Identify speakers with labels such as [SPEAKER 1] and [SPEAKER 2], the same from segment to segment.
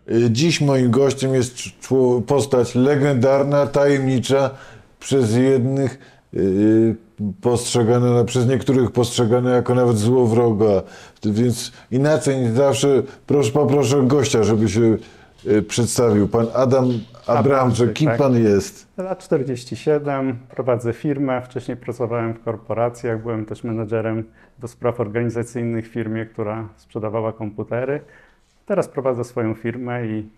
[SPEAKER 1] Dziś moim gościem jest postać legendarna, tajemnicza, przez jednych postrzegana, przez niektórych postrzegana jako nawet złowroga. Więc inaczej niż zawsze poproszę gościa, żeby się przedstawił. Pan Adam Abramczyk. Kim pan jest?
[SPEAKER 2] Lat 47, prowadzę firmę. Wcześniej pracowałem w korporacjach, byłem też menedżerem do spraw organizacyjnych w firmie, która sprzedawała komputery. Teraz prowadzę swoją firmę i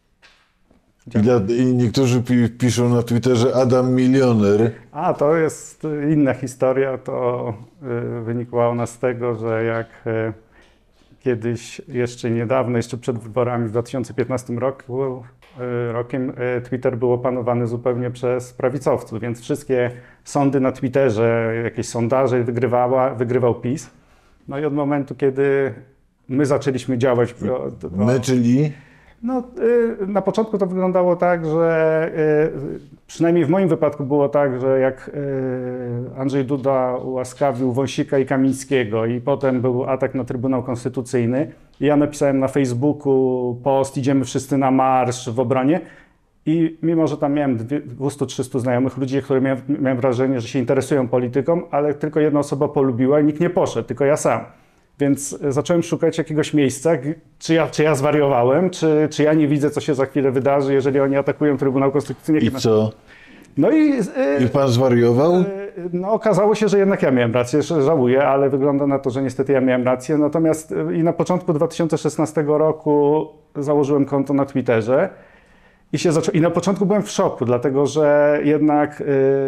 [SPEAKER 1] niektórzy piszą na Twitterze Adam milioner.
[SPEAKER 2] A, to jest inna historia. To wynikła ona z tego, że jak kiedyś, jeszcze niedawno, jeszcze przed wyborami w 2015 rokiem, Twitter był opanowany zupełnie przez prawicowców, więc wszystkie sądy na Twitterze, jakieś sondaże wygrywał PiS. No i od momentu, kiedy my zaczęliśmy działać...
[SPEAKER 1] My, czyli?
[SPEAKER 2] No, na początku to wyglądało tak, że przynajmniej w moim wypadku było tak, że jak Andrzej Duda ułaskawił Wąsika i Kamińskiego i potem był atak na Trybunał Konstytucyjny, ja napisałem na Facebooku post, idziemy wszyscy na marsz w obronie i mimo, że tam miałem 200-300 znajomych ludzi, którzy miałem wrażenie, że się interesują polityką, ale tylko jedna osoba polubiła i nikt nie poszedł, tylko ja sam. Więc zacząłem szukać jakiegoś miejsca, czy ja zwariowałem, czy ja nie widzę, co się za chwilę wydarzy, jeżeli oni atakują Trybunał Konstytucyjny.
[SPEAKER 1] I co?
[SPEAKER 2] No i
[SPEAKER 1] pan zwariował?
[SPEAKER 2] No okazało się, że jednak ja miałem rację, żałuję, ale wygląda na to, że niestety ja miałem rację. Natomiast i na początku 2016 roku założyłem konto na Twitterze. I na początku byłem w szoku, dlatego że jednak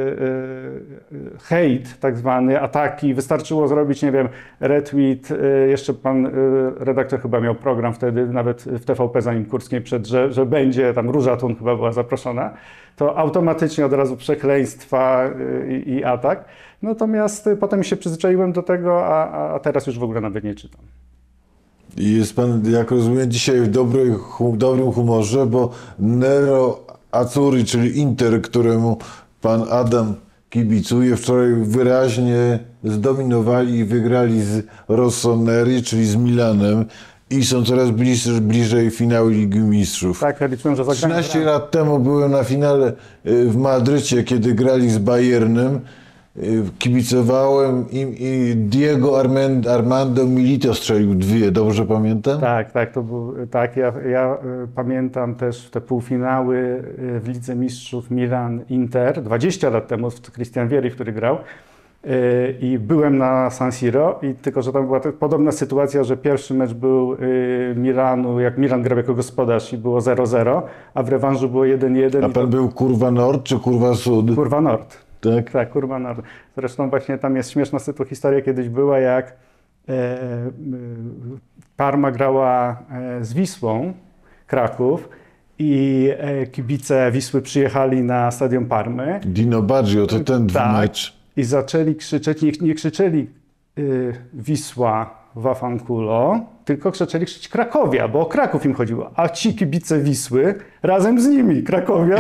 [SPEAKER 2] hejt, tak zwany, ataki, wystarczyło zrobić, nie wiem, retweet, jeszcze pan redaktor chyba miał program wtedy, nawet w TVP, zanim Kurskiej przed, że będzie, tam Róża Thun chyba była zaproszona, to automatycznie od razu przekleństwa i atak. Natomiast potem się przyzwyczaiłem do tego, a teraz już w ogóle nawet nie czytam.
[SPEAKER 1] I jest pan, jak rozumiem, dzisiaj w dobrym humorze, bo Nero Azzurri, czyli Inter, któremu pan Adam kibicuje, wczoraj wyraźnie zdominowali i wygrali z Rossoneri, czyli z Milanem i są coraz bliżej finału Ligi Mistrzów.
[SPEAKER 2] Tak, ja liczyłem, że
[SPEAKER 1] 13 lat temu byłem na finale w Madrycie, kiedy grali z Bayernem. Kibicowałem im i Diego Armando Milito strzelił 2, dobrze pamiętam?
[SPEAKER 2] Tak, to był, tak. Ja pamiętam też te półfinały w Lidze Mistrzów Milan-Inter 20 lat temu, Christian Vieri, który grał. I byłem na San Siro, i tylko że tam była podobna sytuacja, że pierwszy mecz był Milanu, jak Milan grał jako gospodarz i było 0-0, a w rewanżu było 1-1.
[SPEAKER 1] A pan był kurwa Nord czy kurwa Sud?
[SPEAKER 2] Kurwa Nord.
[SPEAKER 1] Tak?
[SPEAKER 2] Tak, kurwa Nord. Zresztą właśnie tam jest śmieszna historia kiedyś była, jak Parma grała z Wisłą, Kraków, i kibice Wisły przyjechali na stadion Parmy.
[SPEAKER 1] Dino Baggio, to ten mecz.
[SPEAKER 2] I zaczęli krzyczeć, nie krzyczeli Wisła Wafankulo, tylko zaczęli krzyczeć Krakowia, bo o Kraków im chodziło. A ci kibice Wisły razem z nimi, Krakowia,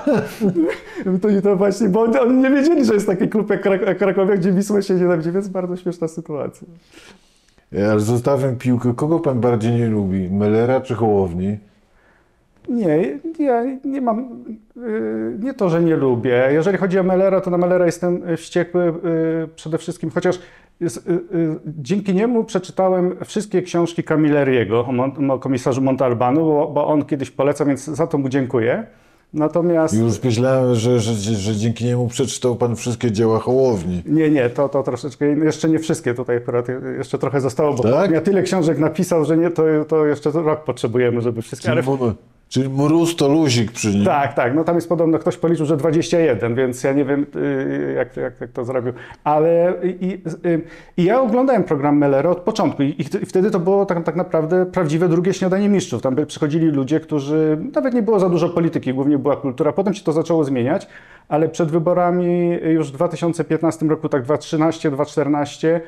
[SPEAKER 2] to właśnie, bo oni nie wiedzieli, że jest taki klub jak Krakowia, gdzie Wisła się nienawidzi, więc bardzo śmieszna sytuacja.
[SPEAKER 1] Ale zostawiam piłkę. Kogo pan bardziej nie lubi? Mellera czy Hołowni?
[SPEAKER 2] Nie, ja nie mam, nie to, że nie lubię. Jeżeli chodzi o Mellera, to na Mellera jestem wściekły przede wszystkim, chociaż dzięki niemu przeczytałem wszystkie książki Camilleriego o komisarzu Montalbanu, bo on kiedyś polecał, więc za to mu dziękuję. Natomiast... Już
[SPEAKER 1] myślałem, że dzięki niemu przeczytał pan wszystkie dzieła Hołowni.
[SPEAKER 2] Nie, to troszeczkę, jeszcze nie wszystkie tutaj, akurat jeszcze trochę zostało, bo
[SPEAKER 1] tak?
[SPEAKER 2] Ja tyle książek napisał, że nie, to jeszcze rok potrzebujemy, żeby wszystkie...
[SPEAKER 1] Czyli mróz to luzik przy nim.
[SPEAKER 2] Tak, no tam jest podobno, ktoś policzył, że 21, więc ja nie wiem, jak to zrobił. Ale i ja oglądałem program Mellera od początku i wtedy to było tak naprawdę prawdziwe drugie śniadanie mistrzów. Tam przychodzili ludzie, którzy, nawet nie było za dużo polityki, głównie była kultura. Potem się to zaczęło zmieniać, ale przed wyborami już w 2015 roku, tak 2013, 2014,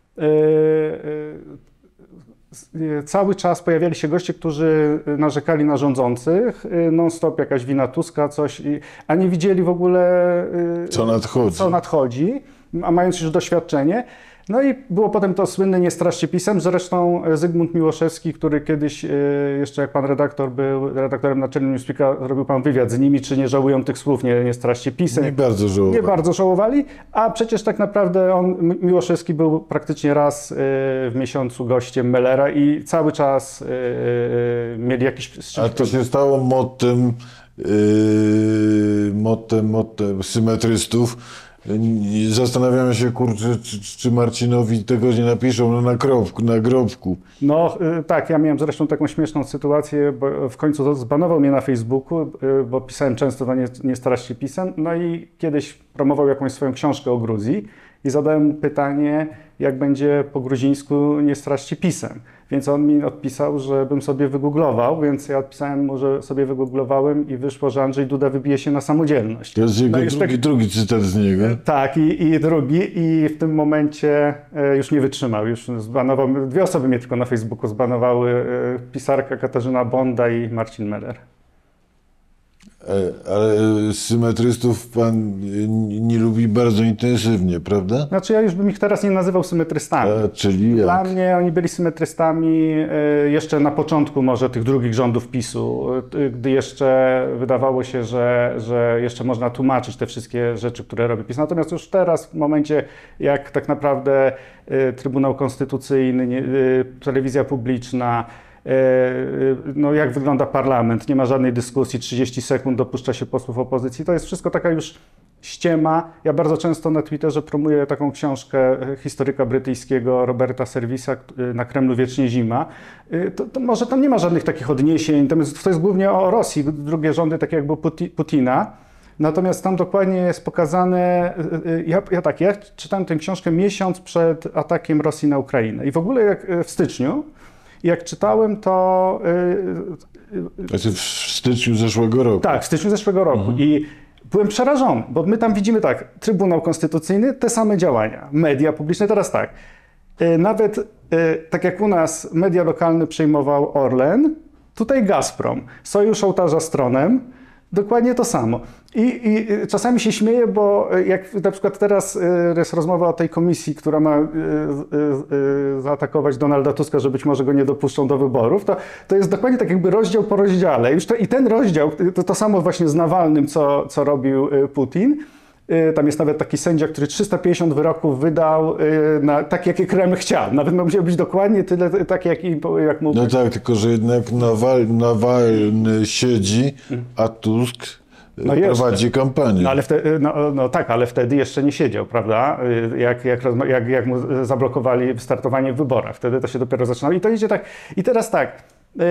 [SPEAKER 2] cały czas pojawiali się goście, którzy narzekali na rządzących, non-stop jakaś wina Tuska, coś, a nie widzieli w ogóle
[SPEAKER 1] co nadchodzi,
[SPEAKER 2] a mając już doświadczenie. No i było potem to słynne "Nie straszcie pisem", zresztą Zygmunt Miłoszewski, który kiedyś, jeszcze jak pan redaktor był redaktorem naczelnym Newsweeka, zrobił pan wywiad z nimi, czy nie żałują tych słów, nie straszcie pisem.
[SPEAKER 1] Nie bardzo żałowali.
[SPEAKER 2] Nie bardzo żałowali, a przecież tak naprawdę Miłoszewski był praktycznie raz w miesiącu gościem Mellera i cały czas mieli jakiś...
[SPEAKER 1] A to się stało mottem symetrystów. Zastanawiam się, kurczę, czy Marcinowi tego nie napiszą na grobku.
[SPEAKER 2] No tak, ja miałem zresztą taką śmieszną sytuację, bo w końcu zbanował mnie na Facebooku, bo pisałem często to nie straszcie pisem, no i kiedyś promował jakąś swoją książkę o Gruzji i zadałem mu pytanie, jak będzie po gruzińsku "nie straszcie pisem". Więc on mi odpisał, żebym sobie wygooglował, więc ja odpisałem mu, że sobie wygooglowałem i wyszło, że Andrzej Duda wybije się na samodzielność.
[SPEAKER 1] To jest jego
[SPEAKER 2] No
[SPEAKER 1] drugi cytat z niego.
[SPEAKER 2] Tak, i drugi, i w tym momencie już nie wytrzymał, już zbanował, 2 osoby mnie tylko na Facebooku zbanowały, pisarka Katarzyna Bonda i Marcin Meller.
[SPEAKER 1] Ale symetrystów pan nie lubi bardzo intensywnie, prawda?
[SPEAKER 2] Znaczy ja już bym ich teraz nie nazywał symetrystami.
[SPEAKER 1] Czyli jak?
[SPEAKER 2] Dla mnie oni byli symetrystami jeszcze na początku może tych drugich rządów PiS-u, gdy jeszcze wydawało się, że jeszcze można tłumaczyć te wszystkie rzeczy, które robi PiS. Natomiast już teraz, w momencie jak tak naprawdę Trybunał Konstytucyjny, telewizja publiczna, no jak wygląda parlament, nie ma żadnej dyskusji, 30 sekund dopuszcza się posłów opozycji, to jest wszystko taka już ściema. Ja bardzo często na Twitterze promuję taką książkę historyka brytyjskiego Roberta Servisa "Na Kremlu wiecznie zima". To może tam nie ma żadnych takich odniesień, to jest głównie o Rosji, drugie rządy takie jak był Putina. Natomiast tam dokładnie jest pokazane, ja czytałem tę książkę miesiąc przed atakiem Rosji na Ukrainę i w ogóle jak w styczniu, jak czytałem, to...
[SPEAKER 1] Znaczy w styczniu zeszłego roku.
[SPEAKER 2] Tak, w styczniu zeszłego roku. I byłem przerażony, bo my tam widzimy tak, Trybunał Konstytucyjny, te same działania, media publiczne, teraz tak. Nawet tak jak u nas media lokalne przejmował Orlen, tutaj Gazprom, sojusz ołtarza z tronem, dokładnie to samo. I czasami się śmieję, bo jak na przykład teraz jest rozmowa o tej komisji, która ma zaatakować Donalda Tuska, że być może go nie dopuszczą do wyborów, to jest dokładnie tak jakby rozdział po rozdziale. I ten rozdział, to samo właśnie z Nawalnym, co robił Putin. Tam jest nawet taki sędzia, który 350 wyroków wydał tak, jakie Kreml chciał. Nawet musiał być dokładnie tyle, tak jak mógł.
[SPEAKER 1] No tak, tylko że jednak Nawalny siedzi, a Tusk prowadzi kampanię.
[SPEAKER 2] No ale ale wtedy jeszcze nie siedział, prawda? Jak mu zablokowali startowanie w wyborach. Wtedy to się dopiero zaczynało. I to idzie tak. I teraz tak,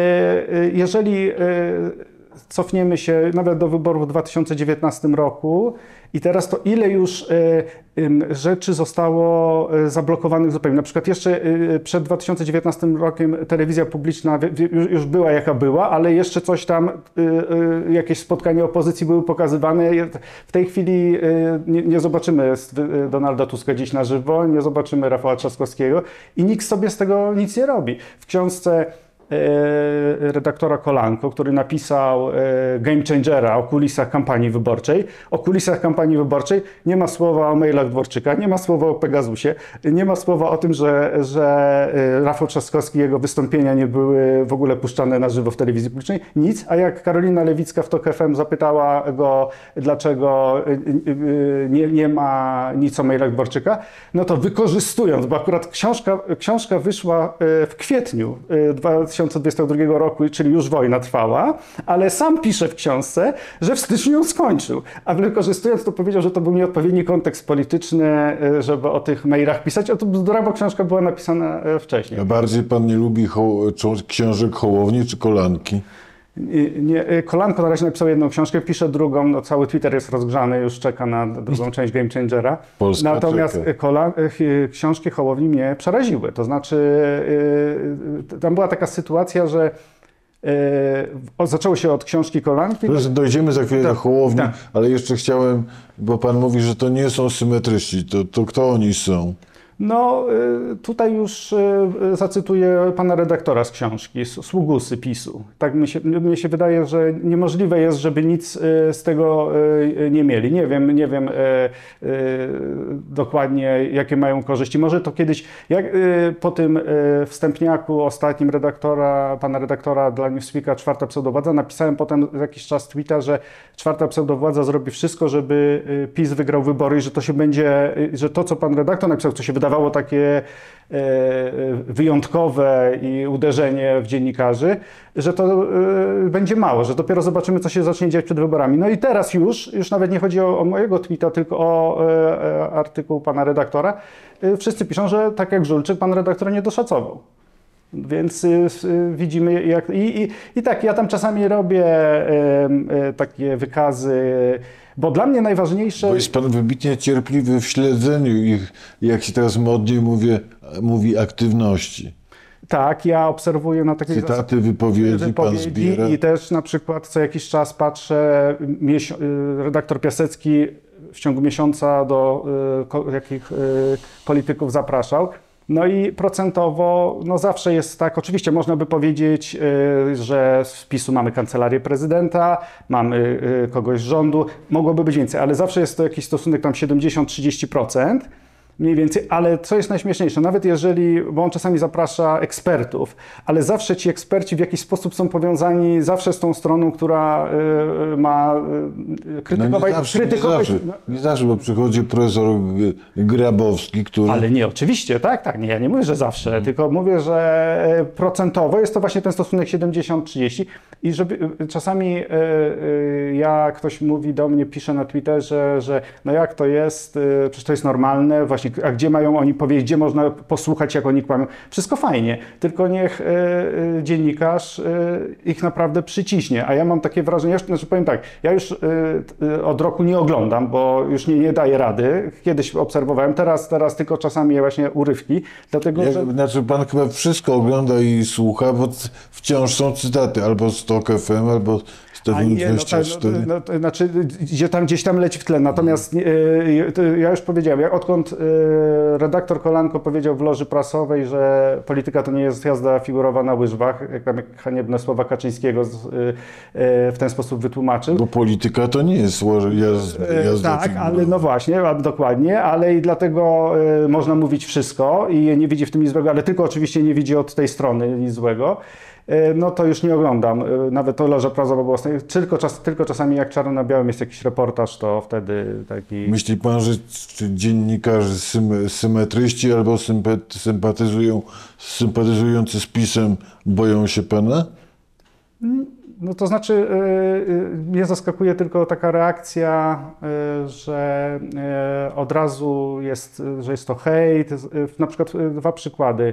[SPEAKER 2] jeżeli cofniemy się nawet do wyborów w 2019 roku i teraz to ile już rzeczy zostało zablokowanych zupełnie. Na przykład jeszcze przed 2019 rokiem telewizja publiczna już była jaka była, ale jeszcze coś tam, jakieś spotkania opozycji były pokazywane. W tej chwili nie zobaczymy Donalda Tuska dziś na żywo, nie zobaczymy Rafała Trzaskowskiego i nikt sobie z tego nic nie robi. W książce redaktora Kolanko, który napisał Game Changera o kulisach kampanii wyborczej. O kulisach kampanii wyborczej nie ma słowa o mailach Dworczyka, nie ma słowa o Pegasusie, nie ma słowa o tym, że Rafał Trzaskowski i jego wystąpienia nie były w ogóle puszczane na żywo w telewizji publicznej. Nic. A jak Karolina Lewicka w TOK FM zapytała go, dlaczego nie ma nic o mailach Dworczyka, no to wykorzystując, bo akurat książka wyszła w kwietniu 2022 roku, czyli już wojna trwała, ale sam pisze w książce, że w styczniu ją skończył. A wykorzystując to powiedział, że to był nieodpowiedni kontekst polityczny, żeby o tych mailach pisać. A to bzdura, bo książka była napisana wcześniej.
[SPEAKER 1] A bardziej pan nie lubi książek Hołowni czy Kolanki?
[SPEAKER 2] Kolanko na razie napisał jedną książkę, pisze drugą, no cały Twitter jest rozgrzany, już czeka na drugą część Game Changera.
[SPEAKER 1] Polska
[SPEAKER 2] Natomiast książki Hołowni mnie przeraziły. To znaczy, tam była taka sytuacja, że zaczęło się od książki Kolanki.
[SPEAKER 1] Dojdziemy za chwilę do Hołowni, ale jeszcze chciałem, bo pan mówi, że to nie są symetryści, to kto oni są?
[SPEAKER 2] No, tutaj już zacytuję pana redaktora z książki, Sługusy PiS-u. Tak mnie się wydaje, że niemożliwe jest, żeby nic z tego nie mieli. Nie wiem dokładnie, jakie mają korzyści. Może to kiedyś, po tym wstępniaku ostatnim pana redaktora dla Newsweeka, Czwarta pseudowładza, napisałem potem jakiś czas tweeta, że Czwarta pseudowładza zrobi wszystko, żeby PiS wygrał wybory i że to się będzie, że to, co pan redaktor napisał, co się wydawało takie wyjątkowe i uderzenie w dziennikarzy, że to będzie mało, że dopiero zobaczymy, co się zacznie dziać przed wyborami. No i teraz już nawet nie chodzi o mojego tweeta, tylko o artykuł pana redaktora. Wszyscy piszą, że tak jak Żulczyk, pan redaktor nie doszacował. Więc widzimy, jak. I tak, ja tam czasami robię takie wykazy, bo dla mnie najważniejsze.
[SPEAKER 1] Bo jest pan wybitnie cierpliwy w śledzeniu ich, jak się teraz modnie mówi, aktywności.
[SPEAKER 2] Tak, ja obserwuję na takie
[SPEAKER 1] cytaty, wypowiedzi pan zbiera.
[SPEAKER 2] I też na przykład co jakiś czas patrzę, redaktor Piasecki w ciągu miesiąca do jakich polityków zapraszał. No i procentowo, no zawsze jest tak, oczywiście można by powiedzieć, że z PiS-u mamy kancelarię prezydenta, mamy kogoś z rządu, mogłoby być więcej, ale zawsze jest to jakiś stosunek tam 70-30%. Mniej więcej, ale co jest najśmieszniejsze, nawet jeżeli, bo on czasami zaprasza ekspertów, ale zawsze ci eksperci w jakiś sposób są powiązani zawsze z tą stroną, która ma krytykować...
[SPEAKER 1] Nie zawsze, bo przychodzi profesor Grabowski, który...
[SPEAKER 2] Ale nie, oczywiście, tak, nie, ja nie mówię, że zawsze, tylko mówię, że procentowo jest to właśnie ten stosunek 70-30 i żeby czasami ktoś mówi do mnie, pisze na Twitterze, że no jak to jest, przecież to jest normalne, właśnie a gdzie mają oni powiedzieć, gdzie można posłuchać, jak oni kłamią. Wszystko fajnie, tylko niech dziennikarz ich naprawdę przyciśnie. A ja mam takie wrażenie, powiem tak, ja już od roku nie oglądam, bo już nie daję rady. Kiedyś obserwowałem, teraz tylko czasami właśnie urywki, dlatego że...
[SPEAKER 1] Znaczy pan chyba wszystko ogląda i słucha, bo wciąż są cytaty, albo z TOK FM, albo z TVN24.
[SPEAKER 2] Znaczy, gdzieś tam leci w tle. Natomiast ja już powiedziałem, odkąd redaktor Kolanko powiedział w loży prasowej, że polityka to nie jest jazda figurowa na łyżwach, jak haniebne słowa Kaczyńskiego w ten sposób wytłumaczył.
[SPEAKER 1] Bo polityka to nie jest jazda
[SPEAKER 2] tak,
[SPEAKER 1] figurowa.
[SPEAKER 2] ale no właśnie, dokładnie, ale i dlatego można mówić wszystko i nie widzi w tym nic złego, ale tylko oczywiście nie widzi od tej strony nic złego. No to już nie oglądam. Nawet to loża prasowa była tylko czasami jak czarno na białym jest jakiś reportaż, to wtedy taki...
[SPEAKER 1] Myśli pan, że dziennikarze symetryści albo sympatyzujący z PiS-em boją się pana?
[SPEAKER 2] No to znaczy mnie zaskakuje tylko taka reakcja, że od razu jest, że jest to hejt. Na przykład dwa przykłady.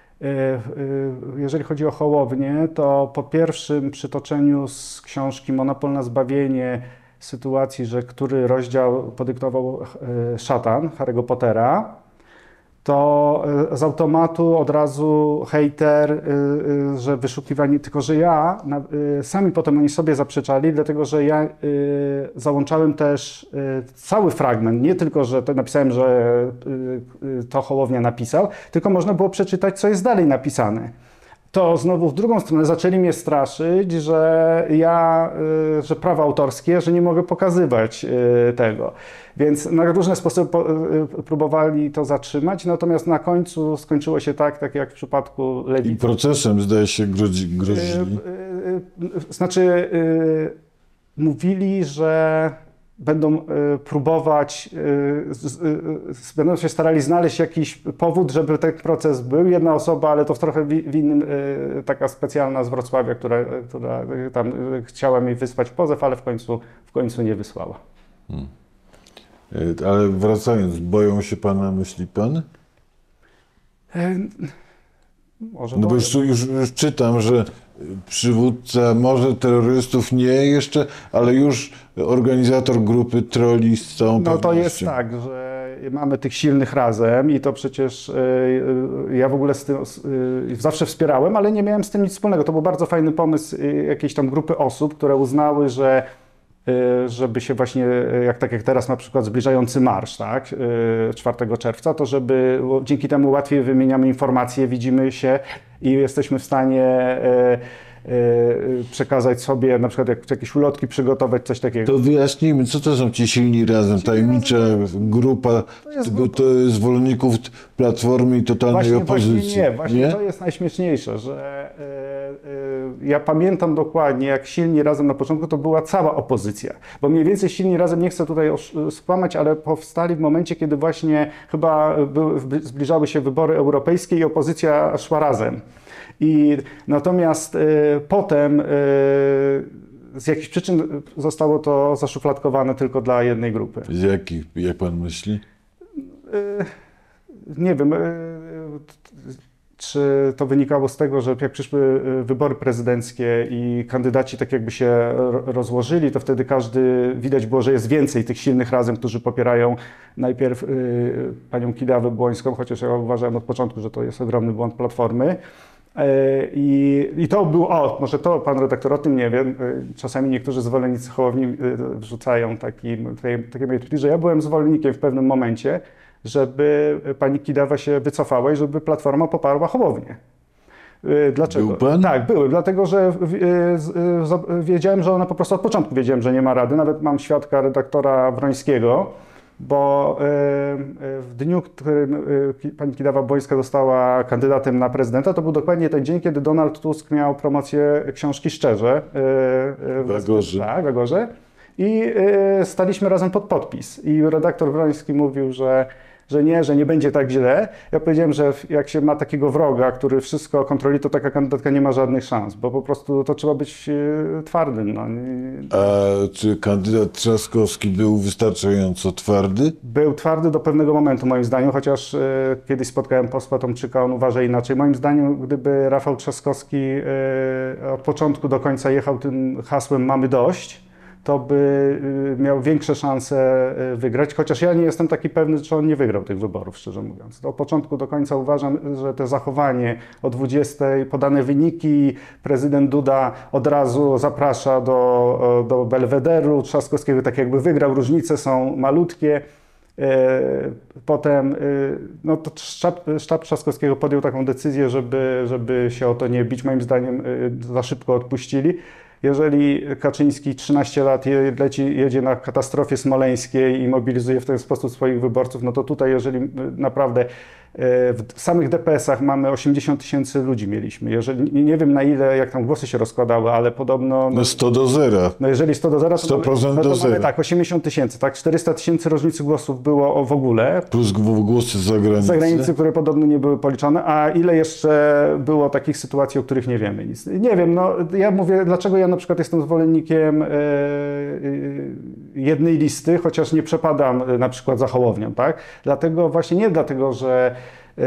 [SPEAKER 2] Jeżeli chodzi o Hołownię, to po pierwszym przytoczeniu z książki Monopol na zbawienie sytuacji, że który rozdział podyktował szatan Harry'ego Pottera, to z automatu od razu hejter, że wyszukiwani, tylko że sami potem oni sobie zaprzeczali, dlatego że ja załączałem też cały fragment, nie tylko, że to napisałem, że to Hołownia napisał, tylko można było przeczytać, co jest dalej napisane. To znowu w drugą stronę zaczęli mnie straszyć, że że prawa autorskie, że nie mogę pokazywać tego. Więc na różne sposoby próbowali to zatrzymać, natomiast na końcu skończyło się tak jak w przypadku Lewicy.
[SPEAKER 1] I procesem, zdaje się, grozili.
[SPEAKER 2] Znaczy, mówili, że będą próbować, będą się starali znaleźć jakiś powód, żeby ten proces był. Jedna osoba, ale to w trochę w innym, taka specjalna z Wrocławia, która tam chciała mi wysłać pozew, ale w końcu nie wysłała.
[SPEAKER 1] Ale wracając, boją się pana, myśli pan?
[SPEAKER 2] Może
[SPEAKER 1] no bo już czytam, że przywódca może terrorystów nie jeszcze, ale już organizator grupy trolli z całą pewnością.
[SPEAKER 2] No to jest tak, że mamy tych silnych razem i to przecież ja w ogóle z tym zawsze wspierałem, ale nie miałem z tym nic wspólnego. To był bardzo fajny pomysł jakiejś tam grupy osób, które uznały, że żeby się właśnie, tak jak teraz na przykład zbliżający marsz, tak, 4 czerwca, to żeby dzięki temu łatwiej wymieniamy informacje, widzimy się i jesteśmy w stanie przekazać sobie, na przykład jakieś ulotki przygotować, coś takiego.
[SPEAKER 1] To wyjaśnijmy, co to są ci silni razem, tajemnicza grupa, to jest zwolenników Platformy i totalnej opozycji.
[SPEAKER 2] Właśnie to jest najśmieszniejsze, że ja pamiętam dokładnie, jak Silni Razem na początku to była cała opozycja, bo mniej więcej Silni Razem, nie chcę tutaj skłamać, ale powstali w momencie, kiedy właśnie chyba zbliżały się wybory europejskie i opozycja szła razem. Natomiast potem z jakichś przyczyn zostało to zaszufladkowane tylko dla jednej grupy.
[SPEAKER 1] Z jakich, jak pan myśli?
[SPEAKER 2] Nie wiem, czy to wynikało z tego, że jak przyszły wybory prezydenckie i kandydaci tak jakby się rozłożyli, to wtedy widać było, że jest więcej tych silnych razem, którzy popierają najpierw panią Kidawę-Błońską, chociaż ja uważałem od początku, że to jest ogromny błąd Platformy. I to był, może to pan redaktor o tym nie wie, czasami niektórzy zwolennicy Hołowni wrzucają takie moje tweety, że ja byłem zwolennikiem w pewnym momencie, żeby pani Kidawa się wycofała i żeby Platforma poparła Hołownię. Dlaczego?
[SPEAKER 1] Był pan?
[SPEAKER 2] Tak, byłem, dlatego że wiedziałem, że ona po prostu od początku wiedziałem, że nie ma rady. Nawet mam świadka redaktora Wrońskiego, bo w dniu, w którym pani Kidawa-Błońska została kandydatem na prezydenta, to był dokładnie ten dzień, kiedy Donald Tusk miał promocję książki Szczerze.
[SPEAKER 1] W Agorze.
[SPEAKER 2] Tak, w Agorze. I staliśmy razem pod podpis. I redaktor Wroński mówił, że nie będzie tak źle. Ja powiedziałem, że jak się ma takiego wroga, który wszystko kontroluje, to taka kandydatka nie ma żadnych szans, bo po prostu to trzeba być twardym. No.
[SPEAKER 1] A czy kandydat Trzaskowski był wystarczająco twardy?
[SPEAKER 2] Był twardy do pewnego momentu, moim zdaniem, chociaż kiedyś spotkałem posła Tomczyka, on uważa inaczej. Moim zdaniem, gdyby Rafał Trzaskowski od początku do końca jechał tym hasłem "mamy dość", to by miał większe szanse wygrać, chociaż ja nie jestem taki pewny, czy on nie wygrał tych wyborów, szczerze mówiąc. Od początku do końca uważam, że to zachowanie o 20, podane wyniki, prezydent Duda od razu zaprasza do Belwederu Trzaskowskiego, tak jakby wygrał, różnice są malutkie. Potem to sztab Trzaskowskiego podjął taką decyzję, żeby się o to nie bić. Moim zdaniem za szybko odpuścili. Jeżeli Kaczyński 13 lat jedzie na katastrofie smoleńskiej i mobilizuje w ten sposób swoich wyborców, no to tutaj, jeżeli naprawdę w samych DPS-ach mamy 80 000 ludzi mieliśmy. Jeżeli, nie wiem na ile, jak tam głosy się rozkładały, ale podobno...
[SPEAKER 1] No 100 do 0.
[SPEAKER 2] No jeżeli 100 do 0, to
[SPEAKER 1] 100% do 0.
[SPEAKER 2] Mamy tak, 80 000, tak? 400 000 różnicy głosów było w ogóle.
[SPEAKER 1] Plus głosy z zagranicy.
[SPEAKER 2] Z zagranicy, które podobno nie były policzone. A ile jeszcze było takich sytuacji, o których nie wiemy nic? Nie wiem, no ja mówię, dlaczego ja na przykład jestem zwolennikiem jednej listy, chociaż nie przepadam na przykład za Hołownią, tak? Dlatego właśnie, nie dlatego, że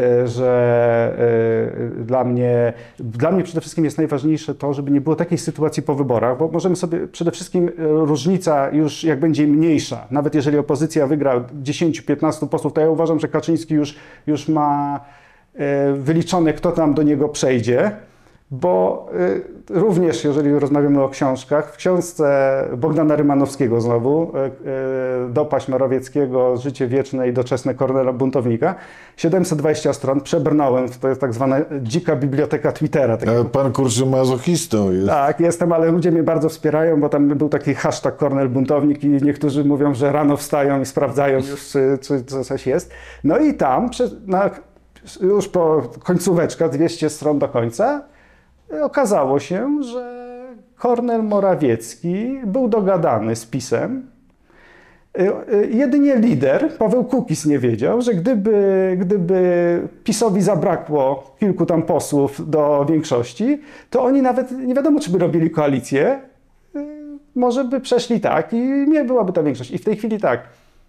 [SPEAKER 2] dla mnie przede wszystkim jest najważniejsze to, żeby nie było takiej sytuacji po wyborach, bo możemy sobie przede wszystkim różnica już jak będzie mniejsza, nawet jeżeli opozycja wygra 10-15 posłów, to ja uważam, że Kaczyński już ma wyliczone, kto tam do niego przejdzie. Bo również, jeżeli rozmawiamy o książkach, w książce Bogdana Rymanowskiego znowu, Dopaść Morawieckiego, Życie wieczne i doczesne Kornela Buntownika, 720 stron, przebrnąłem, to jest tak zwana dzika biblioteka Twittera.
[SPEAKER 1] Ale pan kurczę mazochistą jest.
[SPEAKER 2] Tak, jestem, ale ludzie mnie bardzo wspierają, bo tam był taki hashtag Kornel Buntownik i niektórzy mówią, że rano wstają i sprawdzają już, czy coś jest. No i tam, już po końcóweczka, 200 stron do końca, okazało się, że Kornel Morawiecki był dogadany z PiS-em. Jedynie lider, Paweł Kukiz, nie wiedział, że gdyby PiS-owi zabrakło kilku tam posłów do większości, to oni nawet nie wiadomo, czy by robili koalicję. Może by przeszli tak i nie byłaby ta większość. I w tej chwili tak,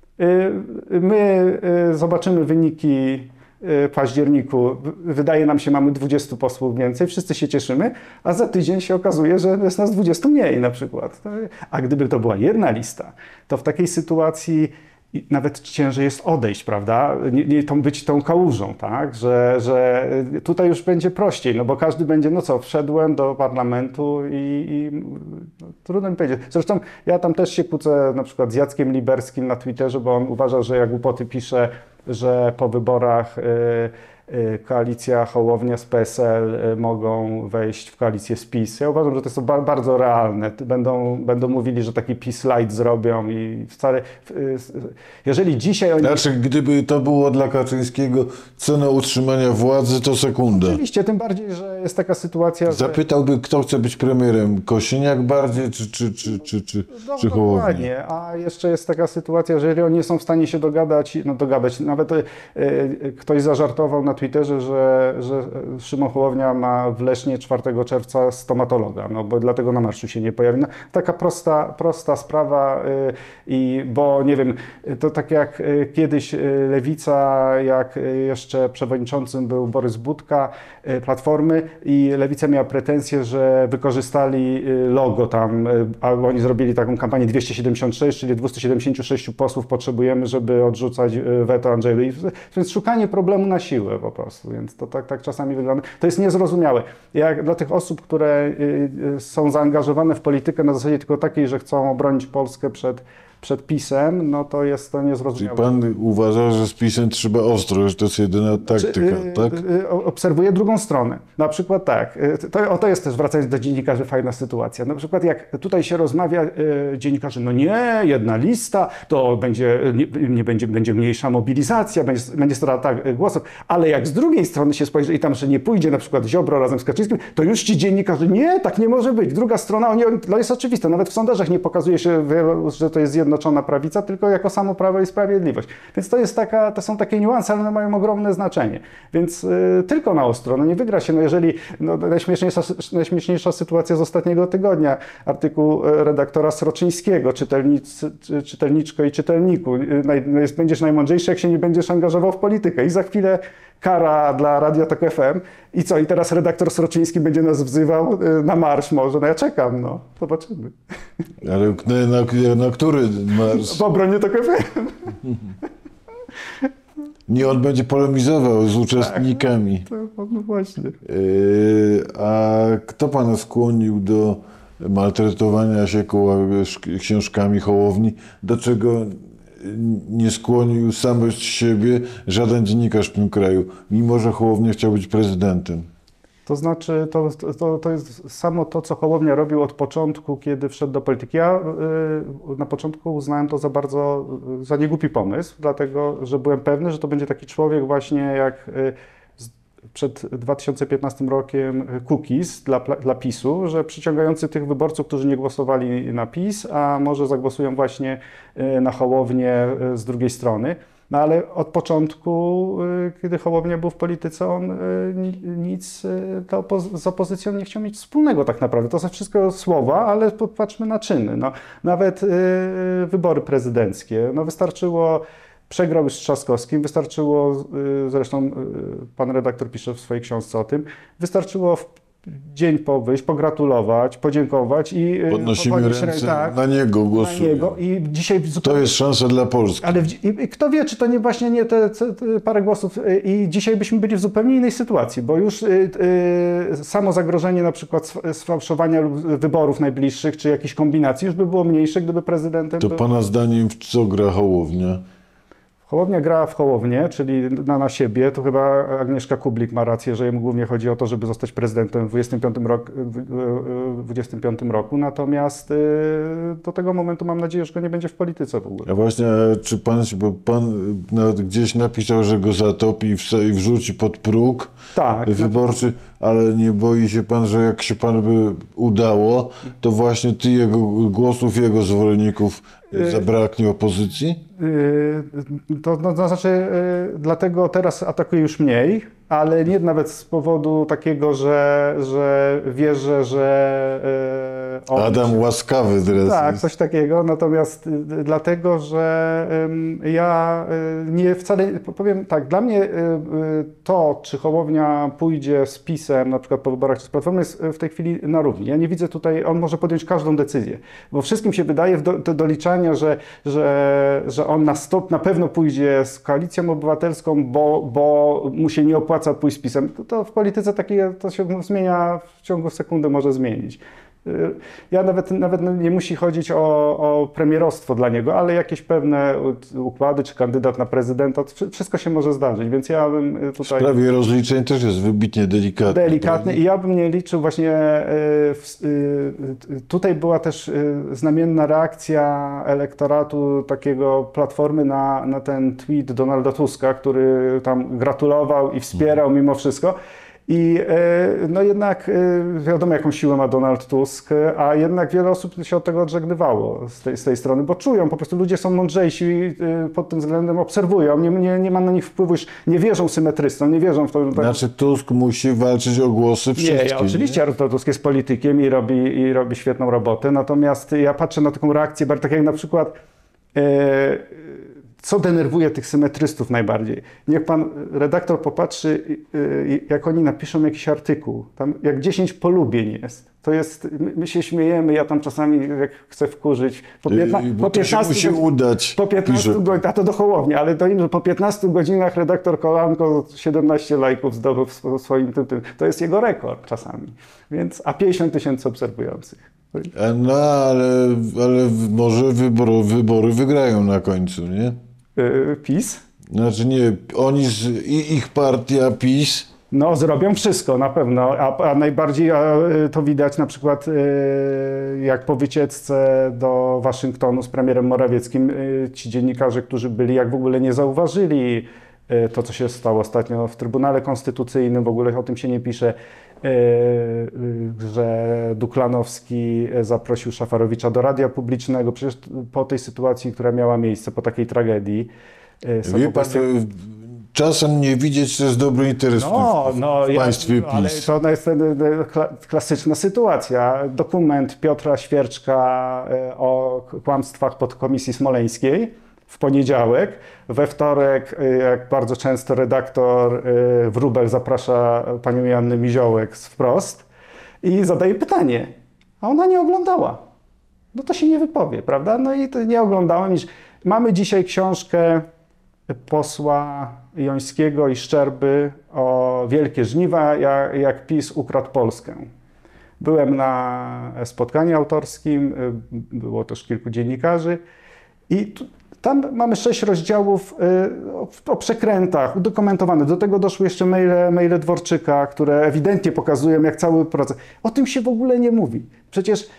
[SPEAKER 2] my zobaczymy wyniki w październiku, wydaje nam się, mamy 20 posłów więcej, wszyscy się cieszymy, a za tydzień się okazuje, że jest nas 20 mniej na przykład. A gdyby to była jedna lista, to w takiej sytuacji i nawet ciężej jest odejść, prawda? Nie być tą kałużą, tak? Że tutaj już będzie prościej, no bo każdy będzie, no co, wszedłem do parlamentu i no, trudno mi powiedzieć. Zresztą ja tam też się kłócę na przykład z Jackiem Liberskim na Twitterze, bo on uważa, że ja głupoty pisze, że po wyborach koalicja Hołownia z PSL mogą wejść w koalicję z PiS. Ja uważam, że to jest bardzo realne. Będą mówili, że taki PiS light zrobią i wcale... Jeżeli dzisiaj oni...
[SPEAKER 1] Znaczy, gdyby to było dla Kaczyńskiego cena utrzymania władzy, to sekunda.
[SPEAKER 2] Oczywiście, tym bardziej, że jest taka sytuacja,
[SPEAKER 1] Zapytałby, kto chce być premierem, Kosiniak bardziej, czy Hołownia?
[SPEAKER 2] Dokładnie, a jeszcze jest taka sytuacja, że jeżeli oni nie są w stanie się dogadać, nawet ktoś zażartował na Twitterze, że Szymon Hołownia ma w Lesznie 4 czerwca stomatologa, no bo dlatego na marszu się nie pojawi. No, taka prosta sprawa bo nie wiem, to tak jak kiedyś Lewica, jak jeszcze przewodniczącym był Borys Budka, Platformy i Lewica miała pretensje, że wykorzystali logo tam, albo oni zrobili taką kampanię 276, czyli 276 posłów potrzebujemy, żeby odrzucać weto Andrzejowi. Więc szukanie problemu na siłę po prostu, więc to tak czasami wygląda. To jest niezrozumiałe. Jak dla tych osób, które są zaangażowane w politykę na zasadzie tylko takiej, że chcą obronić Polskę przed PiS-em, no to jest to niezrozumiałe.
[SPEAKER 1] Czyli pan uważa, że z PiS-em trzeba ostro, że to jest jedyna taktyka, tak?
[SPEAKER 2] Obserwuję drugą stronę. Na przykład tak, to jest też, wracając do dziennikarzy, fajna sytuacja. Na przykład jak tutaj się rozmawia dziennikarzy, no nie, jedna lista, to będzie mniejsza mobilizacja, będzie strata głosów, ale jak z drugiej strony się spojrzy i tam, że nie pójdzie na przykład Ziobro razem z Kaczyńskim, to już ci dziennikarze, nie, tak nie może być. Druga strona, to jest oczywiste, nawet w sondażach nie pokazuje się, że to jest Zjednoczona Prawica, tylko jako samo Prawo i Sprawiedliwość. Więc to są takie niuanse, ale one mają ogromne znaczenie. Więc tylko na ostro, no nie wygra się. No jeżeli, najśmieszniejsza sytuacja z ostatniego tygodnia, artykuł redaktora Sroczyńskiego, czytelniczko i czytelniku, będziesz najmądrzejszy, jak się nie będziesz angażował w politykę. I za chwilę kara dla Radia Tok FM. I co? I teraz redaktor Sroczyński będzie nas wzywał na marsz może. No ja czekam, no. Zobaczymy.
[SPEAKER 1] Ale na który marsz?
[SPEAKER 2] W obronie Tok FM.
[SPEAKER 1] Nie, on będzie polemizował z uczestnikami.
[SPEAKER 2] Tak, no właśnie.
[SPEAKER 1] A kto pana skłonił do maltretowania się książkami Hołowni? Do czego nie skłonił sam z siebie żaden dziennikarz w tym kraju, mimo że Hołownia chciał być prezydentem?
[SPEAKER 2] To znaczy, to jest samo to, co Hołownia robił od początku, kiedy wszedł do polityki. Ja na początku uznałem to za niegłupi pomysł, dlatego, że byłem pewny, że to będzie taki człowiek właśnie jak przed 2015 rokiem Kukiz dla PiS-u, że przyciągający tych wyborców, którzy nie głosowali na PiS, a może zagłosują właśnie na Hołownię z drugiej strony. No ale od początku, kiedy Hołownia był w polityce, on nic z opozycją nie chciał mieć wspólnego tak naprawdę. To są wszystko słowa, ale popatrzmy na czyny. No, nawet wybory prezydenckie, no wystarczyło, przegrał już z Trzaskowskim, wystarczyło, zresztą pan redaktor pisze w swojej książce o tym, wystarczyło dzień po wyjść, pogratulować, podziękować i
[SPEAKER 1] podnosimy ręce, tak, na niego głosujemy.
[SPEAKER 2] I dzisiaj
[SPEAKER 1] to jest szansa dla Polski.
[SPEAKER 2] Ale kto wie, czy to nie właśnie nie te parę głosów i dzisiaj byśmy byli w zupełnie innej sytuacji, bo już samo zagrożenie na przykład sfałszowania wyborów najbliższych, czy jakichś kombinacji już by było mniejsze, gdyby prezydentem
[SPEAKER 1] To pana zdaniem w co gra Hołownia?
[SPEAKER 2] Hołownia gra w Hołownię, czyli na siebie. To chyba Agnieszka Kublik ma rację, że jemu głównie chodzi o to, żeby zostać prezydentem w 2025 roku. Natomiast do tego momentu mam nadzieję, że go nie będzie w polityce w ogóle.
[SPEAKER 1] A właśnie, czy bo pan nawet gdzieś napisał, że go zatopi i wrzuci pod próg wyborczy, ale nie boi się pan, że jak się panu by udało, to właśnie głosów jego zwolenników zabraknie opozycji?
[SPEAKER 2] To znaczy, dlatego teraz atakuje już mniej, ale nie nawet z powodu takiego, że wierzę, że on...
[SPEAKER 1] Adam łaskawy teraz
[SPEAKER 2] Tak,
[SPEAKER 1] jest.
[SPEAKER 2] coś takiego, natomiast dlatego, że ja nie wcale, powiem tak, dla mnie to, czy Hołownia pójdzie z PiS-em, na przykład po wyborach czy z Platformą, jest w tej chwili na równi. Ja nie widzę tutaj, on może podjąć każdą decyzję, bo wszystkim się wydaje do doliczania, że on na pewno pójdzie z Koalicją Obywatelską, bo mu się nie opłaca pójść z PiS-em. To w polityce takie to się zmienia w ciągu sekundy, może zmienić. Ja nawet nie musi chodzić o premierostwo dla niego, ale jakieś pewne układy, czy kandydat na prezydenta, wszystko się może zdarzyć, więc ja bym
[SPEAKER 1] W
[SPEAKER 2] tutaj...
[SPEAKER 1] sprawie rozliczeń też jest wybitnie delikatny.
[SPEAKER 2] Delikatny i ja bym nie liczył właśnie, tutaj była też znamienna reakcja elektoratu takiego Platformy na ten tweet Donalda Tuska, który tam gratulował i wspierał mimo wszystko. I no jednak wiadomo, jaką siłę ma Donald Tusk, a jednak wiele osób się od tego odżegnywało z tej strony, bo czują, po prostu ludzie są mądrzejsi pod tym względem, obserwują, nie ma na nich wpływu, już nie wierzą symetrystom, nie wierzą w to.
[SPEAKER 1] Znaczy Tusk musi walczyć o głosy wszystkie.
[SPEAKER 2] Oczywiście Donald Tusk jest politykiem i robi świetną robotę, natomiast ja patrzę na taką reakcję, tak jak na przykład co denerwuje tych symetrystów najbardziej? Niech pan redaktor popatrzy, jak oni napiszą jakiś artykuł. Tam jak 10 polubień jest. To jest, my się śmiejemy, ja tam czasami jak chcę wkurzyć.
[SPEAKER 1] Po 15 musi udać.
[SPEAKER 2] Po 15 godzinach, a to do Hołowni, ale to im, że po 15 godzinach redaktor Kolanko 17 lajków zdobył w swoim tym. To jest jego rekord czasami. Więc, a 50 000 obserwujących.
[SPEAKER 1] No, ale może wybory wygrają na końcu, nie?
[SPEAKER 2] PiS?
[SPEAKER 1] Znaczy nie, ich partia PiS.
[SPEAKER 2] No, zrobią wszystko na pewno, a najbardziej to widać na przykład jak po wycieczce do Waszyngtonu z premierem Morawieckim ci dziennikarze, którzy byli, jak w ogóle nie zauważyli to, co się stało ostatnio w Trybunale Konstytucyjnym, w ogóle o tym się nie pisze, że Duklanowski zaprosił Szafarowicza do radia publicznego, przecież po tej sytuacji, która miała miejsce, po takiej tragedii.
[SPEAKER 1] Wie pan, czasem nie widzieć, że jest dobry interes w państwie PiS.
[SPEAKER 2] Ale to jest klasyczna sytuacja. Dokument Piotra Świerczka o kłamstwach podkomisji smoleńskiej w poniedziałek. We wtorek, jak bardzo często redaktor Wróbel zaprasza panią Joannę Miziołek z Wprost i zadaje pytanie, a ona nie oglądała. No to się nie wypowie, prawda? No i to nie oglądałem. Mamy dzisiaj książkę posła Jońskiego i Szczerby o Wielkie Żniwa, jak PiS ukradł Polskę. Byłem na spotkaniu autorskim, było też kilku dziennikarzy i tam mamy 6 rozdziałów o przekrętach, udokumentowane. Do tego doszły jeszcze maile Dworczyka, które ewidentnie pokazują, jak cały proces. O tym się w ogóle nie mówi. Przecież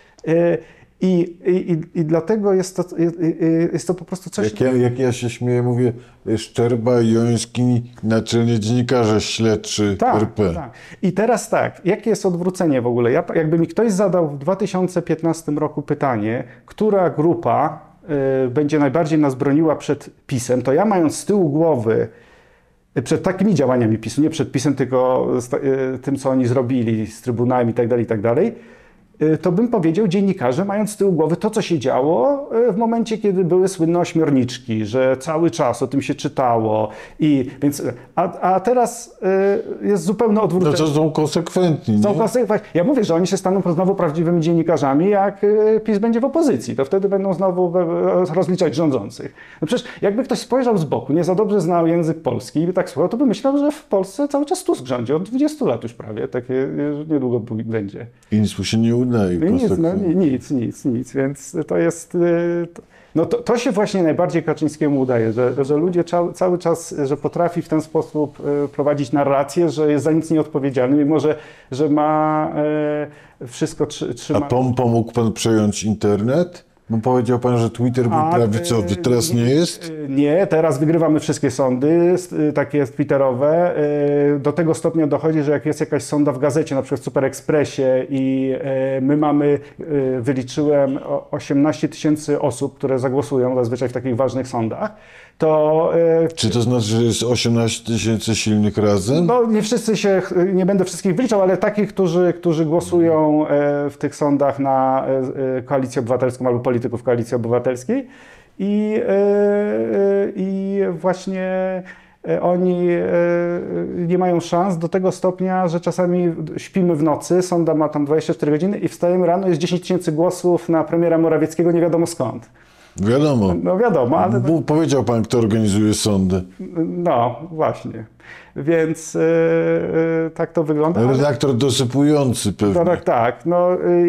[SPEAKER 2] i dlatego jest to po prostu coś...
[SPEAKER 1] Jak ja się śmieję, mówię Szczerba, Joński, naczelnie dziennikarze śledczy RP.
[SPEAKER 2] Tak. I teraz tak, jakie jest odwrócenie w ogóle? Jakby mi ktoś zadał w 2015 roku pytanie, która grupa będzie najbardziej nas broniła przed PiS-em, to ja mając z tyłu głowy przed takimi działaniami PiS-u, nie przed PiS-em, tylko tym, co oni zrobili z trybunałami i tak dalej, to bym powiedział dziennikarze, mając z tyłu głowy to, co się działo w momencie, kiedy były słynne ośmiorniczki, że cały czas o tym się czytało. A teraz jest zupełnie odwrócenie.
[SPEAKER 1] No to są konsekwentni.
[SPEAKER 2] Ja mówię, że oni się staną znowu prawdziwymi dziennikarzami, jak PiS będzie w opozycji. To wtedy będą znowu rozliczać rządzących. No przecież jakby ktoś spojrzał z boku, nie za dobrze znał język polski i by tak słuchał, to by myślał, że w Polsce cały czas Tusk rządzi. Od 20 lat już prawie. Takie niedługo będzie.
[SPEAKER 1] I nic mu się nie uda.
[SPEAKER 2] Nic, więc to jest, no to się właśnie najbardziej Kaczyńskiemu udaje, że ludzie cały czas, że potrafi w ten sposób prowadzić narrację, że jest za nic nieodpowiedzialny, mimo że ma wszystko trzyma.
[SPEAKER 1] A pomógł pan przejąć internet? Bo powiedział pan, że Twitter był prawicowy, teraz nie jest?
[SPEAKER 2] Nie, teraz wygrywamy wszystkie sądy, takie twitterowe. Do tego stopnia dochodzi, że jak jest jakaś sonda w gazecie, na przykład w Super Expressie i my mamy, wyliczyłem 18 000 osób, które zagłosują zazwyczaj w takich ważnych sądach, to...
[SPEAKER 1] Czy to znaczy, że jest 18 tysięcy silnych razem?
[SPEAKER 2] No nie wszyscy się, nie będę wszystkich wliczał, ale takich, którzy głosują w tych sądach na Koalicję Obywatelską albo polityków Koalicji Obywatelskiej i właśnie oni nie mają szans do tego stopnia, że czasami śpimy w nocy, sonda ma tam 24 godziny i wstajemy rano, jest 10 tysięcy głosów na premiera Morawieckiego, nie wiadomo skąd.
[SPEAKER 1] Wiadomo.
[SPEAKER 2] No wiadomo, ale...
[SPEAKER 1] Powiedział pan, kto organizuje sądy.
[SPEAKER 2] No, właśnie. Więc tak to wygląda.
[SPEAKER 1] Redaktor dosypujący pewnie.
[SPEAKER 2] Tak. No,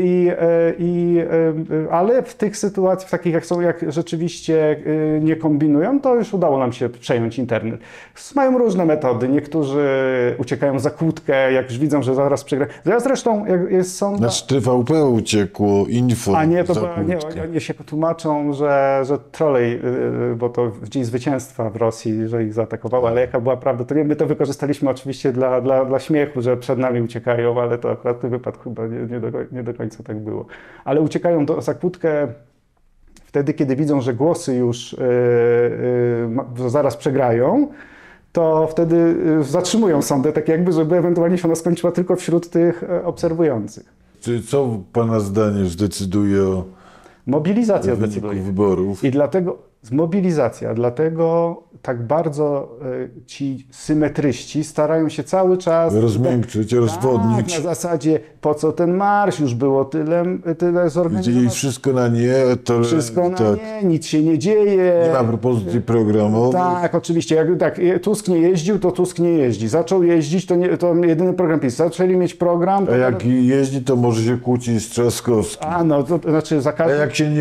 [SPEAKER 2] ale w tych sytuacjach, w takich jak są, jak rzeczywiście nie kombinują, to już udało nam się przejąć internet. Mają różne metody. Niektórzy uciekają za kłódkę, jak już widzą, że zaraz przegrają. Ja zresztą, jak jest sąd...
[SPEAKER 1] Znaczy TVP uciekło, info.
[SPEAKER 2] A nie, oni się tłumaczą, że trolej, bo to w dzień zwycięstwa w Rosji, że ich zaatakowało, ale jaka była prawda, to nie, my to wykorzystaliśmy oczywiście dla śmiechu, że przed nami uciekają, ale to akurat w tym wypadku chyba nie do końca tak było. Ale uciekają za kłódkę wtedy, kiedy widzą, że głosy już zaraz przegrają, to wtedy zatrzymują sądy, tak jakby, żeby ewentualnie się ona skończyła tylko wśród tych obserwujących.
[SPEAKER 1] Czy co pana zdaniem zdecyduje o
[SPEAKER 2] Mobilizacja
[SPEAKER 1] wyniku
[SPEAKER 2] decyduje.
[SPEAKER 1] wyborów?
[SPEAKER 2] I dlatego dlatego tak bardzo ci symetryści starają się cały czas
[SPEAKER 1] Rozmiękczyć, rozwodnić.
[SPEAKER 2] Tak, na zasadzie, po co ten marsz, już było tyle zorganizowane.
[SPEAKER 1] I wszystko na nie. To,
[SPEAKER 2] Wszystko na
[SPEAKER 1] tak.
[SPEAKER 2] nie, nic się nie dzieje.
[SPEAKER 1] Nie ma propozycji programowych.
[SPEAKER 2] Tak, oczywiście. Jak Tusk nie jeździł, to Tusk nie jeździ. Zaczął jeździć, to jedyny program PiS. Zaczęli mieć program.
[SPEAKER 1] A jak jeździ, to może się kłócić z Trzaskowskim.
[SPEAKER 2] A no, to znaczy za
[SPEAKER 1] A
[SPEAKER 2] każdym...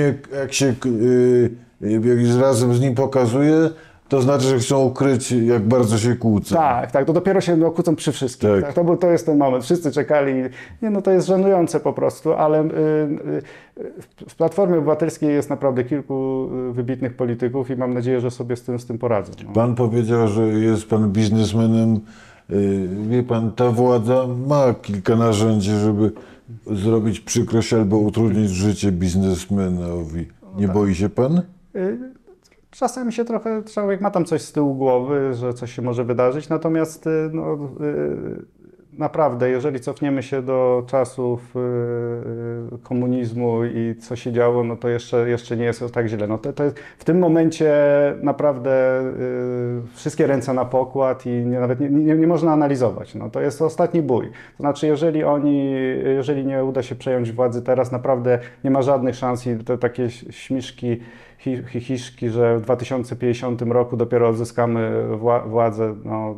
[SPEAKER 1] jak razem z nim pokazuje, to znaczy, że chcą ukryć, jak bardzo się kłócą.
[SPEAKER 2] Tak, to dopiero się kłócą przy wszystkich.
[SPEAKER 1] Tak.
[SPEAKER 2] Tak, to jest ten moment. Wszyscy czekali. Nie, no to jest żenujące po prostu, ale w Platformie Obywatelskiej jest naprawdę kilku wybitnych polityków i mam nadzieję, że sobie z tym poradzą. No.
[SPEAKER 1] Pan powiedział, że jest pan biznesmenem. Wie pan, ta władza ma kilka narzędzi, żeby zrobić przykrość albo utrudnić życie biznesmenowi. Nie boi się pan?
[SPEAKER 2] Czasami się trochę, człowiek ma tam coś z tyłu głowy, że coś się może wydarzyć, natomiast no, naprawdę, jeżeli cofniemy się do czasów komunizmu i co się działo, no to jeszcze nie jest tak źle. No to jest, w tym momencie naprawdę wszystkie ręce na pokład i nawet nie można analizować. No, to jest ostatni bój. To znaczy, jeżeli nie uda się przejąć władzy teraz, naprawdę nie ma żadnych szans i te takie śmiszki, chichiszki, że w 2050 roku dopiero odzyskamy władzę, no,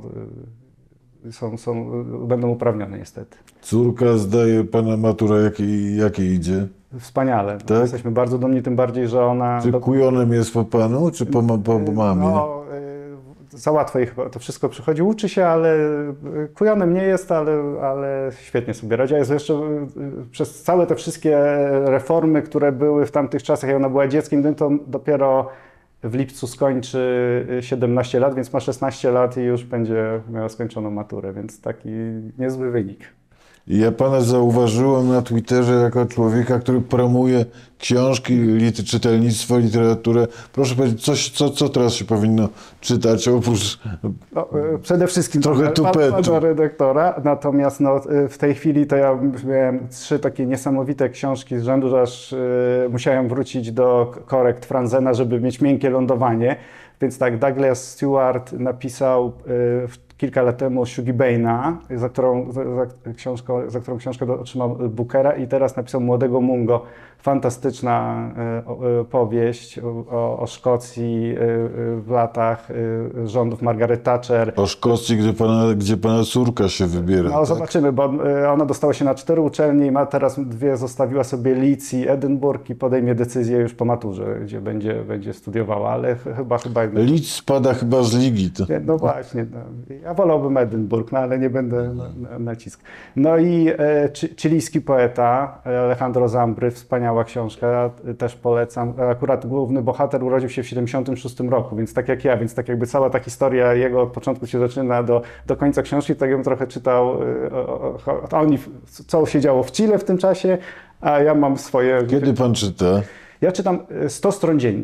[SPEAKER 2] będą uprawnione niestety.
[SPEAKER 1] Córka zdaje pana maturę, jakie idzie?
[SPEAKER 2] Wspaniale.
[SPEAKER 1] Tak?
[SPEAKER 2] Jesteśmy bardzo dumni, tym bardziej, że ona...
[SPEAKER 1] Czy kujonem jest po panu, czy po mamie?
[SPEAKER 2] No, za łatwo jej chyba to wszystko przychodzi. Uczy się, ale kujonem nie jest, ale świetnie sobie radzi. Jest jeszcze przez całe te wszystkie reformy, które były w tamtych czasach, jak ona była dzieckiem, to dopiero w lipcu skończy 17 lat, więc ma 16 lat i już będzie miała skończoną maturę, więc taki niezły wynik.
[SPEAKER 1] Ja pana zauważyłem na Twitterze jako człowieka, który promuje książki, czytelnictwo, literaturę. Proszę powiedzieć, co teraz się powinno czytać, oprócz
[SPEAKER 2] no, przede wszystkim
[SPEAKER 1] trochę tupetu
[SPEAKER 2] redaktora, natomiast no, w tej chwili to ja miałem 3 takie niesamowite książki z rzędu, że aż musiałem wrócić do korekt Franzena, żeby mieć miękkie lądowanie. Więc tak, Douglas Stewart napisał kilka lat temu Shuggie Baina, za którą książkę otrzymał Bookera i teraz napisał Młodego Mungo. Fantastyczna powieść o Szkocji w latach rządów Margaret Thatcher.
[SPEAKER 1] O Szkocji, gdzie pana córka się wybiera.
[SPEAKER 2] No
[SPEAKER 1] tak?
[SPEAKER 2] Zobaczymy, bo ona dostała się na 4 uczelnie i ma teraz 2, zostawiła sobie Leeds i Edynburg i podejmie decyzję już po maturze, gdzie będzie studiowała, ale chyba...
[SPEAKER 1] Leeds spada chyba z ligi. To.
[SPEAKER 2] No właśnie, no. Ja wolałbym Edynburg, no ale nie będę naciskał. No i chilijski poeta Alejandro Zambry, wspaniała książka, też polecam. Akurat główny bohater urodził się w 1976 roku, więc tak jak ja, więc tak jakby cała ta historia jego od początku się zaczyna do końca książki, tak bym trochę czytał co się działo w Chile w tym czasie, a ja mam swoje...
[SPEAKER 1] Kiedy pan czyta?
[SPEAKER 2] Ja czytam 100 stron dziennie.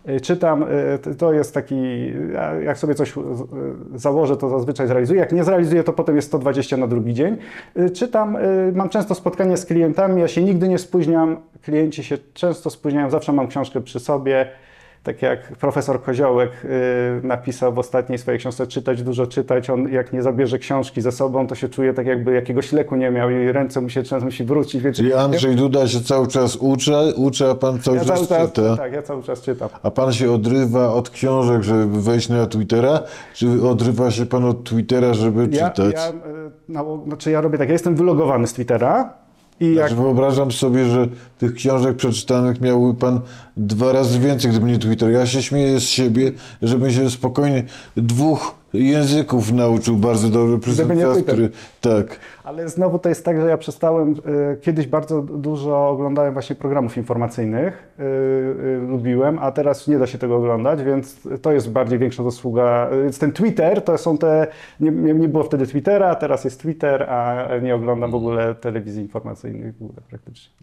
[SPEAKER 2] Czytam, to jest taki, jak sobie coś założę, to zazwyczaj zrealizuję. Jak nie zrealizuję, to potem jest 120 na drugi dzień. Czytam, mam często spotkania z klientami, ja się nigdy nie spóźniam, klienci się często spóźniają, zawsze mam książkę przy sobie. Tak jak profesor Koziołek napisał w ostatniej swojej książce czytać, dużo czytać, on jak nie zabierze książki ze sobą, to się czuje tak jakby jakiegoś leku nie miał i ręce mu się często musi wrócić. Więc
[SPEAKER 1] Czyli Andrzej Duda się cały czas uczy, a pan cały czas czyta?
[SPEAKER 2] Tak, ja cały czas czytam.
[SPEAKER 1] A pan się odrywa od książek, żeby wejść na Twittera? Czy odrywa się pan od Twittera, żeby czytać?
[SPEAKER 2] Ja robię tak, ja jestem wylogowany z Twittera.
[SPEAKER 1] Znaczy wyobrażam sobie, że tych książek przeczytanych miałby pan 2 razy więcej, gdyby nie Twitter. Ja się śmieję z siebie, żebym się spokojnie 2 języków nauczył bardzo dobrze przez ten czas, który... Tak.
[SPEAKER 2] Ale znowu to jest tak, że ja przestałem, kiedyś bardzo dużo oglądałem właśnie programów informacyjnych, lubiłem, a teraz nie da się tego oglądać, więc to jest bardziej większa zasługa. Więc ten Twitter, to są te, nie było wtedy Twittera, a teraz jest Twitter, a nie oglądam w ogóle telewizji informacyjnej w ogóle praktycznie.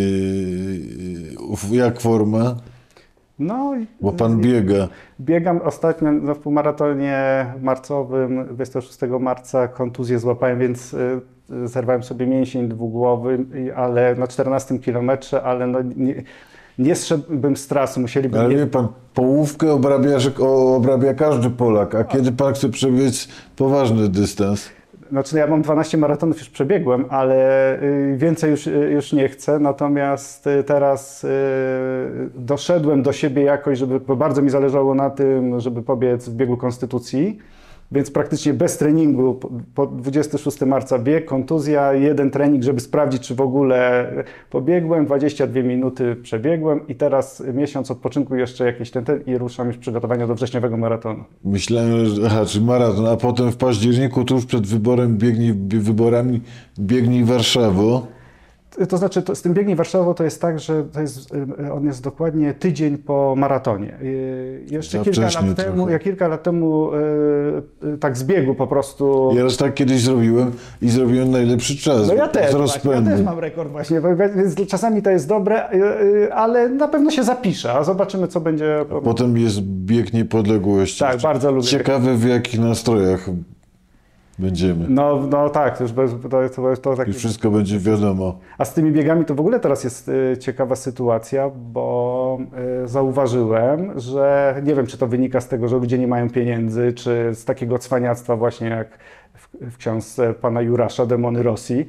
[SPEAKER 1] Jak forma?
[SPEAKER 2] No,
[SPEAKER 1] bo pan biega.
[SPEAKER 2] Biegam ostatnio w półmaratonie marcowym, 26 marca kontuzję złapałem, więc zerwałem sobie mięsień dwugłowy, ale na 14 kilometrze, ale no nie zszedłbym z trasy, musieliby...
[SPEAKER 1] Ale wie pan, połówkę obrabia każdy Polak, a kiedy pan chce przebiec poważny dystans?
[SPEAKER 2] Znaczy ja mam 12 maratonów już przebiegłem, ale więcej już nie chcę, natomiast teraz doszedłem do siebie jakoś, bo bardzo mi zależało na tym, żeby pobiec w biegu Konstytucji, więc praktycznie bez treningu po 26 marca bieg, kontuzja, 1 trening, żeby sprawdzić, czy w ogóle pobiegłem, 22 minuty przebiegłem i teraz miesiąc odpoczynku jeszcze jakiś ten i ruszam już przygotowania do wrześniowego maratonu.
[SPEAKER 1] Myślałem, że czy maraton, a potem w październiku tuż przed wyborami biegnij Warszawą.
[SPEAKER 2] To znaczy, z tym biegnij Warszawą to jest tak, że on jest dokładnie tydzień po maratonie. Jeszcze kilka lat temu tak z biegu po prostu...
[SPEAKER 1] Ja raz tak kiedyś zrobiłem i zrobiłem najlepszy czas.
[SPEAKER 2] No ja też mam rekord właśnie, więc czasami to jest dobre, ale na pewno się zapisze, a zobaczymy, co będzie...
[SPEAKER 1] A potem jest bieg niepodległości.
[SPEAKER 2] Tak, bardzo lubię.
[SPEAKER 1] Ciekawe, w jakich nastrojach będziemy.
[SPEAKER 2] No tak, to tak.
[SPEAKER 1] Już wszystko będzie wiadomo.
[SPEAKER 2] A z tymi biegami to w ogóle teraz jest ciekawa sytuacja, bo zauważyłem, że nie wiem, czy to wynika z tego, że ludzie nie mają pieniędzy, czy z takiego cwaniactwa właśnie jak w książce pana Jurasza Demony Rosji,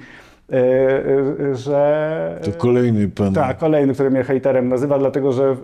[SPEAKER 2] że...
[SPEAKER 1] To kolejny pan.
[SPEAKER 2] Tak, kolejny, który mnie hejterem nazywa, dlatego że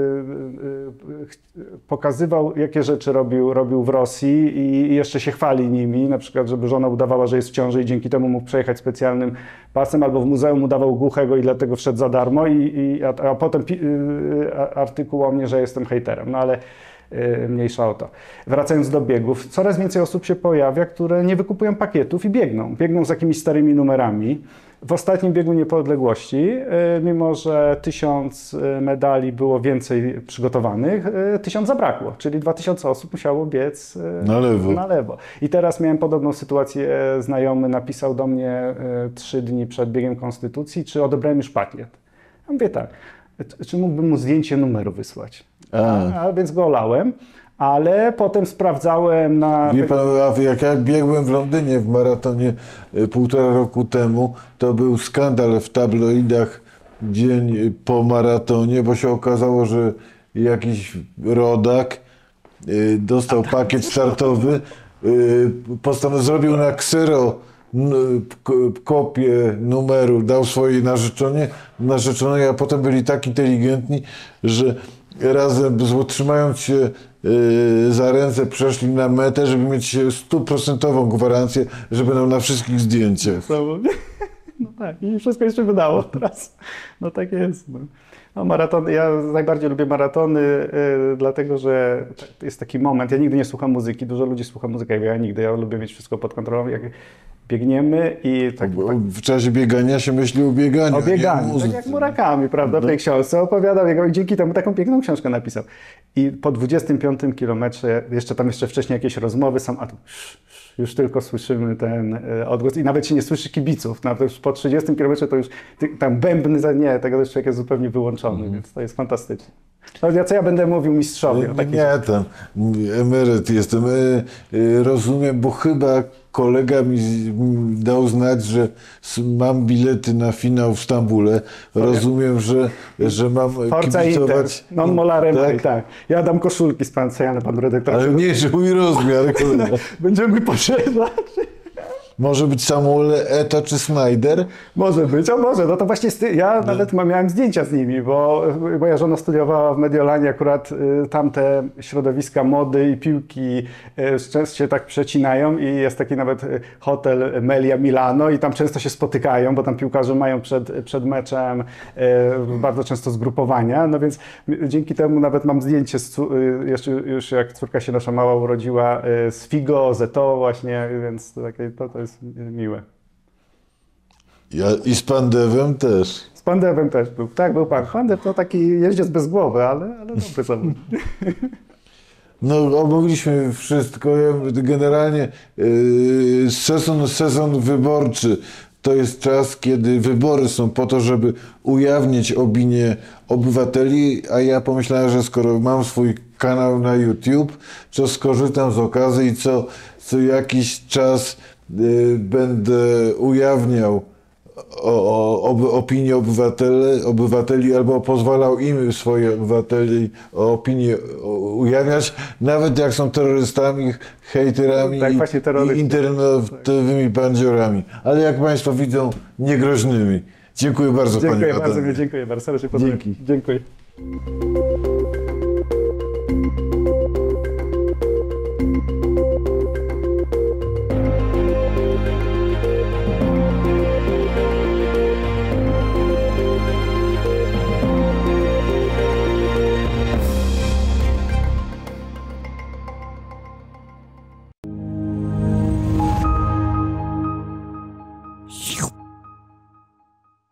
[SPEAKER 2] pokazywał, jakie rzeczy robił w Rosji i jeszcze się chwali nimi, na przykład, żeby żona udawała, że jest w ciąży i dzięki temu mógł przejechać specjalnym pasem, albo w muzeum udawał głuchego i dlatego wszedł za darmo, a potem artykuł o mnie, że jestem hejterem, no ale mniejsza o to. Wracając do biegów, coraz więcej osób się pojawia, które nie wykupują pakietów i biegną z jakimiś starymi numerami. W ostatnim biegu niepodległości, mimo że 1000 medali było więcej przygotowanych, 1000 zabrakło, czyli 2000 osób musiało biec na lewo. I teraz miałem podobną sytuację, znajomy napisał do mnie 3 dni przed biegiem Konstytucji, czy odebrałem już pakiet. Ja mówię tak, czy mógłbym mu zdjęcie numeru wysłać? A więc go olałem, ale potem sprawdzałem na...
[SPEAKER 1] Wie pan, jak ja biegłem w Londynie w maratonie 1,5 roku temu, to był skandal w tabloidach dzień po maratonie, bo się okazało, że jakiś rodak dostał pakiet startowy, zrobił na ksero kopię numeru, dał swojej narzeczonej, a potem byli tak inteligentni, że razem, trzymając się za ręce, przeszli na metę, żeby mieć 100% gwarancję, że będą na wszystkich zdjęciach.
[SPEAKER 2] No tak, i wszystko jeszcze wydało teraz. No tak jest. No, maratony, ja najbardziej lubię maratony, dlatego że jest taki moment, ja nigdy nie słucham muzyki, dużo ludzi słucha muzyki, ja nigdy, ja lubię mieć wszystko pod kontrolą, jak biegniemy i tak...
[SPEAKER 1] W czasie biegania się myśli o bieganiu.
[SPEAKER 2] O bieganiu, tak jak Murakami, prawda, w tej książce opowiadał, i dzięki temu taką piękną książkę napisał. I po 25 kilometrze, jeszcze wcześniej jakieś rozmowy, już tylko słyszymy ten odgłos i nawet się nie słyszy kibiców. Nawet po 30 kilometrze to już tam bębny, tego człowiek jest zupełnie wyłączony, więc to jest fantastyczne. No, co ja będę mówił mistrzowi? O takich
[SPEAKER 1] Nie, tam emeryt jestem. Rozumiem, bo chyba kolega mi dał znać, że mam bilety na finał w Stambule. Rozumiem, że mam
[SPEAKER 2] Forza Inter,
[SPEAKER 1] kibicować.
[SPEAKER 2] non molare mai, tak. Ja dam koszulki specjalne panu redaktorze.
[SPEAKER 1] Ale mniejszy mój rozmiar. Kurwa.
[SPEAKER 2] Będziemy poszerzać.
[SPEAKER 1] Może być Samuel Eto'o czy Snyder?
[SPEAKER 2] Może być, a może. No to właśnie ja nawet miałem zdjęcia z nimi, bo moja żona studiowała w Mediolanie, akurat tamte środowiska mody i piłki często się tak przecinają i jest taki nawet hotel Melia Milano i tam często się spotykają, bo tam piłkarze mają przed meczem bardzo często zgrupowania, no więc dzięki temu nawet mam zdjęcie, jeszcze już jak córka się nasza mała urodziła, z Figo, z Eto'o właśnie, więc to jest miłe.
[SPEAKER 1] I z Pandewem też.
[SPEAKER 2] Z Pandewem też był. Tak, był pan. Pandew to taki jeździec bez głowy, ale dobry zawód.
[SPEAKER 1] No, omówiliśmy wszystko. Generalnie sezon wyborczy to jest czas, kiedy wybory są po to, żeby ujawnić opinię obywateli, a ja pomyślałem, że skoro mam swój kanał na YouTube, to skorzystam z okazji i co jakiś czas będę ujawniał opinię obywateli albo pozwalał im swoje obywateli opinię ujawniać, nawet jak są terrorystami, hejterami
[SPEAKER 2] Tak, właśnie
[SPEAKER 1] i internetowymi bandziorami. Ale jak Państwo widzą, niegroźnymi. Dziękuję bardzo, panie Adamie.
[SPEAKER 2] Dziękuję bardzo, serdecznie pozdrawiam.
[SPEAKER 1] Dzięki.
[SPEAKER 2] Dziękuję.